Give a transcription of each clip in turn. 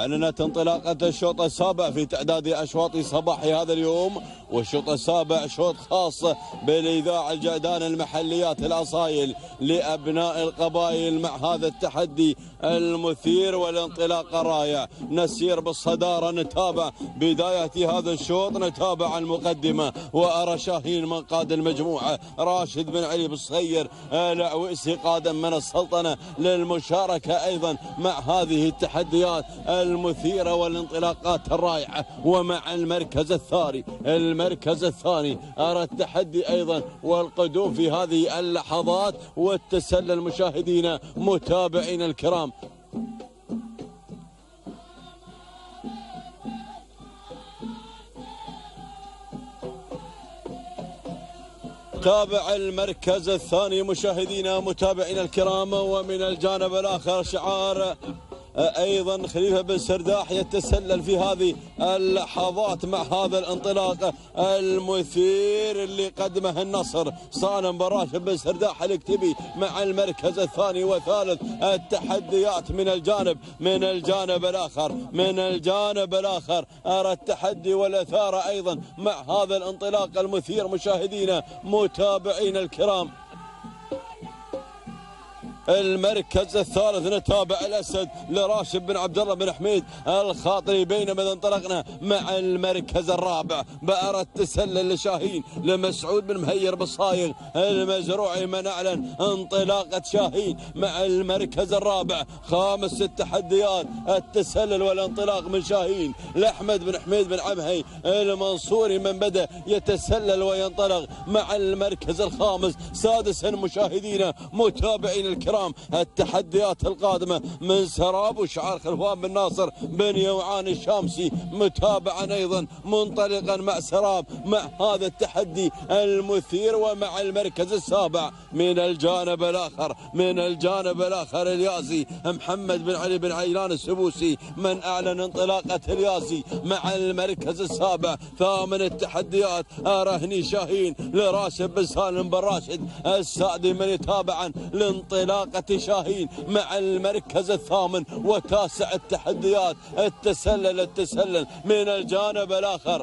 أعلنت انطلاقة الشوط السابع في تعداد أشواط صباح هذا اليوم، والشوط السابع شوط خاص بالإذاعة الجعدان المحليات الأصايل لأبناء القبائل مع هذا التحدي المثير والانطلاق الرائع. نسير بالصدارة، نتابع بداية هذا الشوط، نتابع المقدمة وأرى شاهين من قاد المجموعة راشد بن علي بالصغير العويسي قادم من السلطنة للمشاركة أيضا مع هذه التحديات المثيرة والانطلاقات الرائعة. ومع المركز الثاني أرى التحدي أيضا والقدوم في هذه اللحظات والتسلل مشاهدينا متابعين الكرام. تابع المركز الثاني مشاهدينا متابعين الكرام. ومن الجانب الآخر شعار أيضا خليفة بن سرداح يتسلل في هذه اللحظات مع هذا الانطلاق المثير اللي قدمه النصر. صانم بن راشد بن سرداح الاكتبي مع المركز الثاني وثالث. التحديات من الجانب الآخر أرى التحدي والإثارة أيضا مع هذا الانطلاق المثير مشاهدينا متابعين الكرام. المركز الثالث نتابع الأسد لراشد بن عبد الله بن حميد الخاطري، بينما انطلقنا مع المركز الرابع بأرى التسلل لشاهين لمسعود بن مهير بالصايغ المزروعي من أعلن انطلاقة شاهين مع المركز الرابع. خامس التحديات التسلل والانطلاق من شاهين لأحمد بن حميد بن عمهي المنصوري من بدأ يتسلل وينطلق مع المركز الخامس. سادسا مشاهدينا متابعين الكرام التحديات القادمة من سراب وشعار خلفان بن ناصر بن يوعان الشامسي متابعا أيضا منطلقا مع سراب مع هذا التحدي المثير. ومع المركز السابع من الجانب الآخر الياسي محمد بن علي بن عيلان السبوسي من أعلن انطلاقة الياسي مع المركز السابع. ثامن التحديات رهني شاهين لراشد بن سالم بن راشد السعدي من يتابعا لانطلاق شاهين مع المركز الثامن. وتاسع التحديات التسلل من الجانب الآخر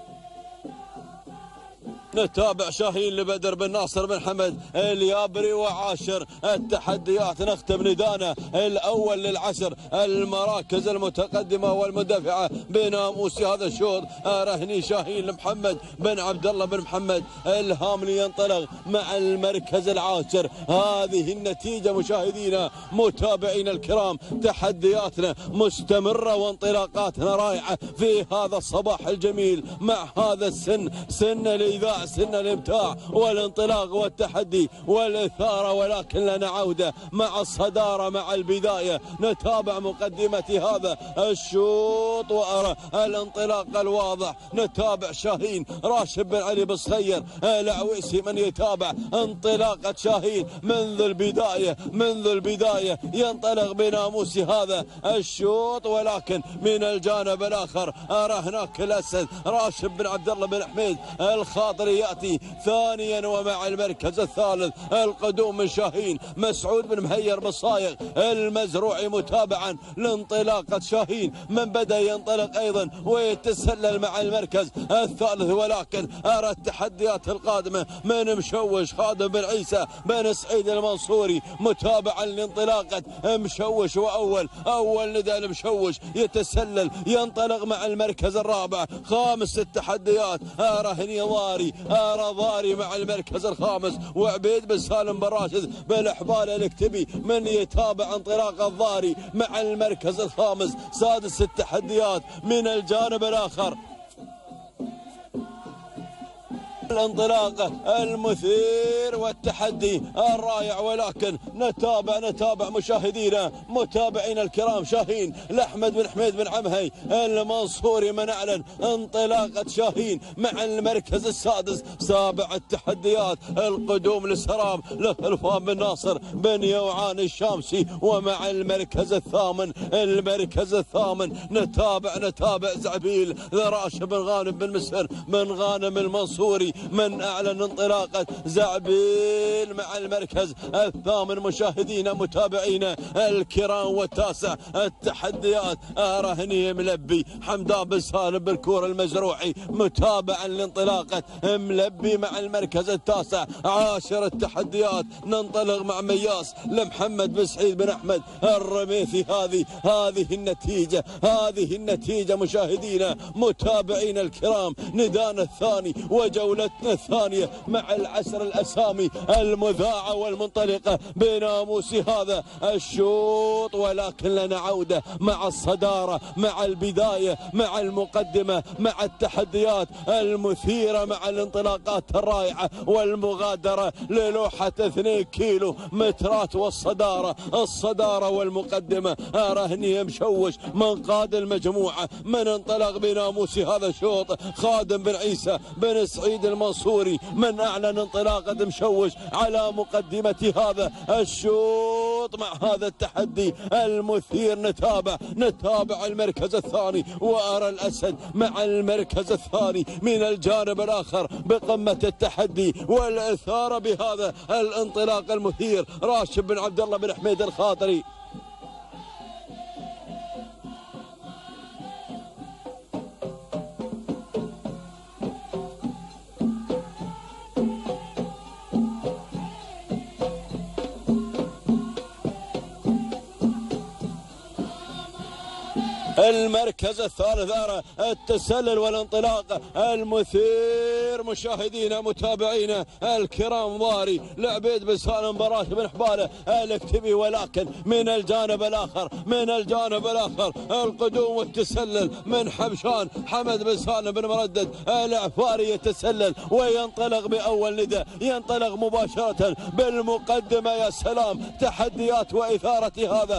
نتابع شاهين لبدر بن ناصر بن حمد اليابري. وعاشر التحديات نختم ندانا الأول للعشر المراكز المتقدمة والمدافعة بناموس هذا الشوط. رهني شاهين لمحمد بن عبد الله بن محمد الهاملي ينطلق مع المركز العاشر. هذه النتيجة مشاهدينا متابعين الكرام، تحدياتنا مستمرة وانطلاقاتنا رائعة في هذا الصباح الجميل مع هذا سن الإذاعة، سن الإمتاع والانطلاق والتحدي والإثارة. ولكن لنا عودة مع الصدارة مع البداية. نتابع مقدمة هذا الشوط وأرى الانطلاق الواضح. نتابع شاهين راشد بن علي بالصغير العويسي من يتابع انطلاقة شاهين منذ البداية ينطلق بناموس هذا الشوط. ولكن من الجانب الآخر أرى هناك الأسد راشد بن عبد الله بن حميد الخاطري يأتي ثانيا. ومع المركز الثالث القدوم من شاهين مسعود بن مهير بالصايغ المزروعي متابعا لانطلاقة شاهين من بدأ ينطلق أيضا ويتسلل مع المركز الثالث. ولكن أرى التحديات القادمة من مشوش خادم بن عيسى بن سعيد المنصوري متابعا لانطلاقة مشوش. وأول ندى المشوش يتسلل ينطلق مع المركز الرابع. خامس التحديات رهني ضاري مع المركز الخامس. وعبيد بن سالم بن راشد بالحبال الاكتبي من يتابع انطلاق الضاري مع المركز الخامس. سادس التحديات من الجانب الآخر الانطلاق المثير والتحدي الرائع. ولكن نتابع مشاهدينا متابعين الكرام شاهين لأحمد بن حميد بن عمهي المنصوري من أعلن انطلاقة شاهين مع المركز السادس. سابع التحديات القدوم لسراب لخلفان بن ناصر بن يوعان الشامسي. ومع المركز الثامن نتابع زعبيل لراشد بن غانم بن مسهر بن غانم المنصوري من أعلن انطلاقة زعبيل مع المركز الثامن مشاهدينا متابعينا الكرام. والتاسع التحديات رهني ملبي حمدان بن سالم بالكور المزروعي متابعا لانطلاقة ملبي مع المركز التاسع. عاشر التحديات ننطلق مع مياس لمحمد بن سعيد بن أحمد الرميثي. هذه النتيجة مشاهدينا متابعينا الكرام. ندانا الثاني وجولتنا الثانية مع العشر الأسامي المذاعة والمنطلقة بناموس هذا الشوط، ولكن لنا عودة مع الصدارة مع البداية مع المقدمة مع التحديات المثيرة مع الانطلاقات الرائعة والمغادرة للوحة 2 كيلو مترات. والصدارة والمقدمة رهني مشوش من قاد المجموعة. من انطلق بناموس هذا الشوط خادم بن عيسى بن سعيد المنصوري من أعلن انطلاقة مشوش على مقدمة هذا الشوط مع هذا التحدي المثير. نتابع المركز الثاني وأرى الأسد مع المركز الثاني من الجانب الآخر بقمة التحدي والإثارة بهذا الانطلاق المثير راشد بن عبد الله بن حميد الخاطري. المركز الثالث أرى التسلل والانطلاق المثير مشاهدينا متابعينا الكرام. ضاري لعبيد بن سالم براش بن حباله الاكتبي، ولكن من الجانب الآخر القدوم والتسلل من حبشان حمد بن سالم بن مردد العفاري يتسلل وينطلق بأول ندى، ينطلق مباشرة بالمقدمة. يا سلام تحديات وإثارة هذا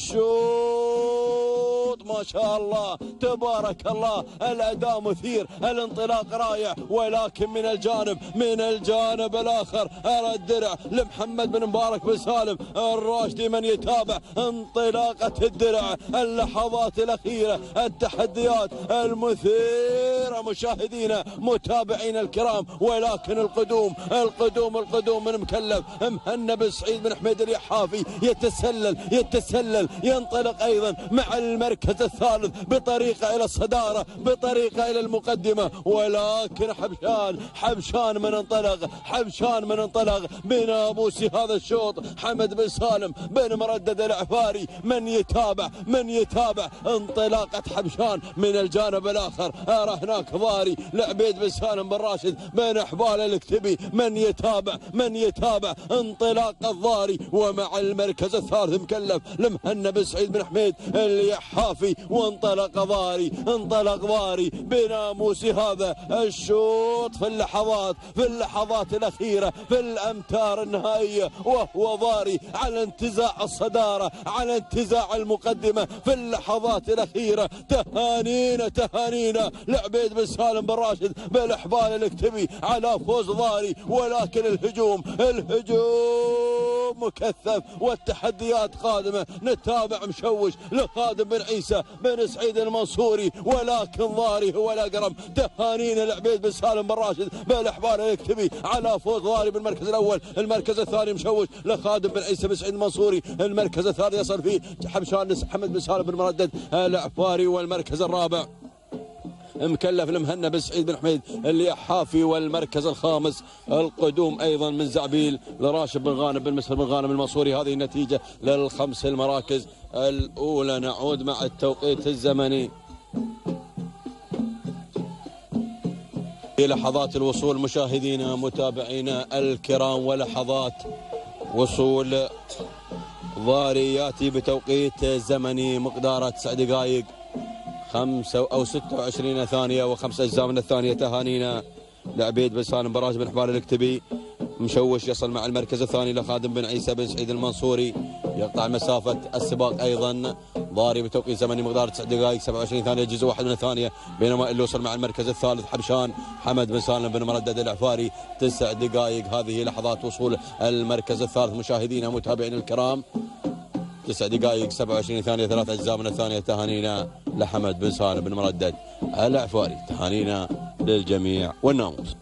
الشوط ما شاء الله تبارك الله. الأداء مثير، الانطلاق رائع، ولكن من الجانب الآخر أرى الدرع لمحمد بن مبارك بن سالم الراشدي من يتابع انطلاقة الدرع. اللحظات الأخيرة التحديات المثيرة مشاهدينا متابعينا الكرام، ولكن القدوم من مكلف مهنا بن سعيد بن حميد اليحافي يتسلل ينطلق أيضا مع المركز الثالث بطريقة إلى الصدارة بطريقة إلى المقدمة، ولكن حبشان من انطلق بناموس هذا الشوط حمد بن سالم بن مردد العفاري من يتابع انطلاقة حبشان. من الجانب الآخر أرى هناك ضاري لعبيد بن سالم بن راشد بن حبال الاكتبي من يتابع انطلاق الضاري. ومع المركز الثالث مكلف لمهنا بن سعيد بن حميد اليحافي، وانطلق ضاري بناموس هذا الشوط في اللحظات الأخيرة في الأمتار النهائية، وهو ضاري على انتزاع الصدارة على انتزاع المقدمة في اللحظات الأخيرة. تهانينا لعبيد بن سالم بن راشد بالحبال الاكتبي على فوز ضاري، ولكن الهجوم مكثف والتحديات قادمة. نتابع مشوش لخادم بن عيسى بن سعيد المنصوري، ولكن ضاري هو الأقرب. تهانينا لعبيد بن سالم بن راشد بالحبال الاكتبي على فوز ضاري بالمركز الأول. المركز الثاني مشوش لخادم بن عيسى بن سعيد المنصوري. المركز الثالث يصل فيه حبشان حمد بن سالم بن مردد العفاري. والمركز الرابع مكلف لمهنا بن سعيد بن حميد اليحافي. والمركز الخامس القدوم ايضا من زعبيل لراشد بن غانم بن مسهر بن غانم المنصوري. هذه النتيجه للخمس المراكز الاولى. نعود مع التوقيت الزمني في لحظات الوصول مشاهدينا متابعينا الكرام، ولحظات وصول ضاري ياتي بتوقيت زمني مقداره 9 دقائق 26 ثانية و5 أجزاء من الثانية. تهانينا لعبيد بن سالم براج بن حبال الاكتبي. مشوش يصل مع المركز الثاني لخادم بن عيسى بن سعيد المنصوري، يقطع مسافة السباق أيضا ضاري بتوقيت زمني مقدار 9 دقائق 27 ثانية جزء واحد من الثانية. بينما اللي وصل مع المركز الثالث حبشان حمد بن سالم بن مردد العفاري 9 دقائق. هذه لحظات وصول المركز الثالث مشاهدينا متابعين الكرام. 9 دقائق 27 ثانية 3 أجزاء من الثانية. تهانينا لحمد بن سالم بن مردد العفاري، تهانينا للجميع والناموس.